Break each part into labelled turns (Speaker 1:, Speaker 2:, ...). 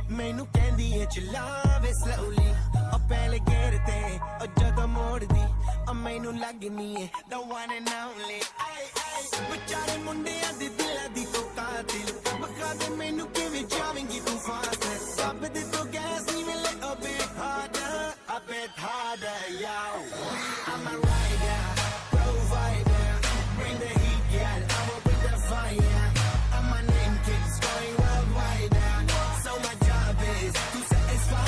Speaker 1: मैनू कहंदी है चलावे slowly ओ पहले गेर ते ओ जदों मोड़दी ओ मैनू लगनी है the one and only बेचारे मुंडियां दे दिलां दी तो कातिल बखा दे मैनू किवें जावेंगी तू फास्ट सब दे तो गैस नी मिले a bit harder yo I'm a rider provider bring the heat girl I'm up with the fire and my name keeps going worldwide so my job is to satisfy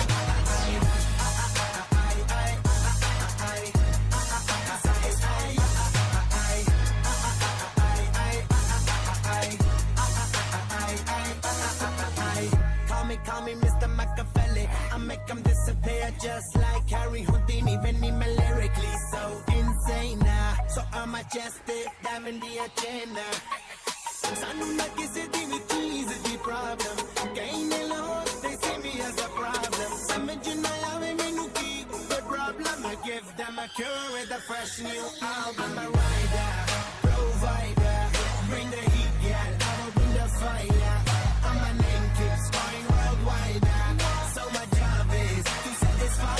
Speaker 1: Call me Mr. Machiavelli I make them disappear just like Harry Houdini even me lyrically so insane so I'm majestic diamond the agenda Sanu na kisi di vi cheez di problem Kahin log they see me as a problem Samajh na aave mainu ki the problem I give them a cure with a fresh new album I'm a rider provider bring the heat girl I will bring the fire and my name keeps going worldwide so my job is to satisfy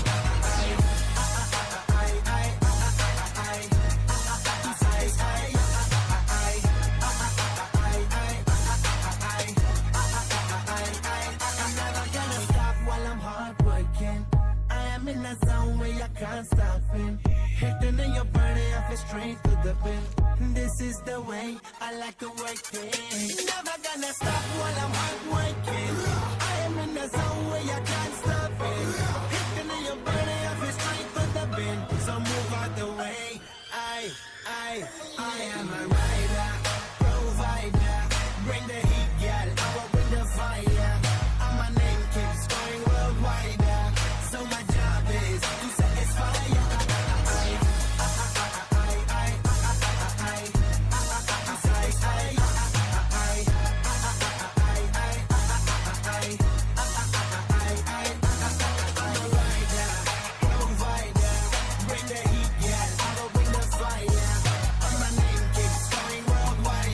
Speaker 1: I'm never gonna stop while I'm hard working I am in a zone where I can't stop it hitting and you're burning off it straight to the bin this is the way I like to work it never gonna stop while I'm hard working I am in a zone where I can't stop it hitting and you're burning off it straight to the bin so move out the way